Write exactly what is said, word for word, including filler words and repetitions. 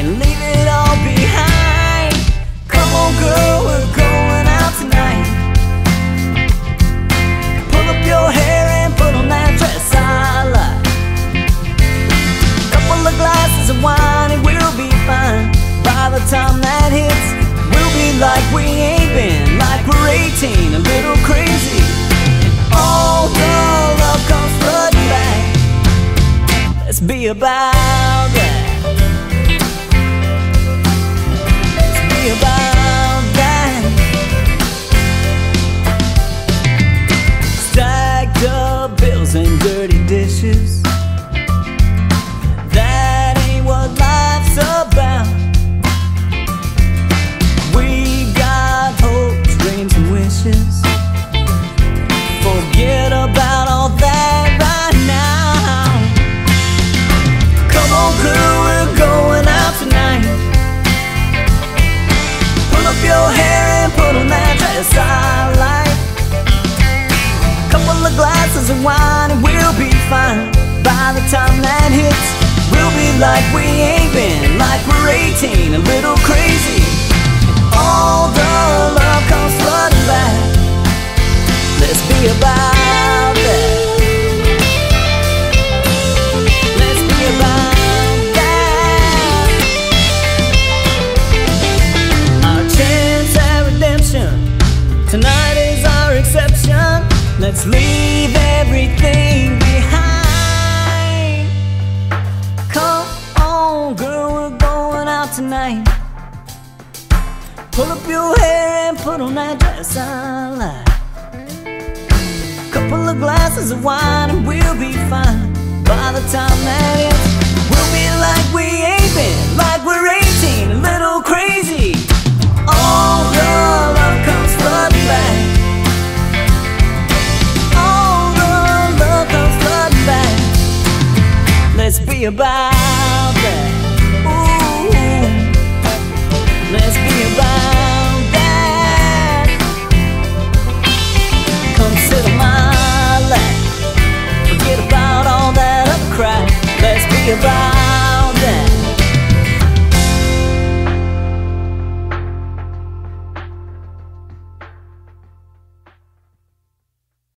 and leave it all behind. Come on girl, we're going out tonight. Pull up your hair and put on that dress I like. Couple of glasses of wine and we'll be fine. By the time that hits, we'll be like we ain't been, like we're eighteen, a little crazy. All the love comes flooding back. Let's be about that. Let's be about that. Stacked up bills and dirty dishes. That ain't what life's about. We got hopes, dreams and wishes. Forget about all that right now. Come on girl, we're going out tonight. Pull up your hair and put on that dress I like. Couple of glasses of wine and we'll be fine. By the time that hits, we'll be like we ain't been, like we're eighteen, a little crazy. All the love comes flooding back. Let's be about that. Let's be about that. Our chance at redemption, tonight is our exception. Let's leave everything behind. Come on girl, we're going out tonight. Pull up your hair and put on that dress I like. Couple of glasses of wine and we'll be fine. By the time that ends, we'll be like we ain't been, like we're eighteen, a little crazy. All the love comes flooding back. All the love comes flooding back. Let's be about that. Ooh, let's be about that. Come sit on my lap. Forget about all that other crap. Let's be about that.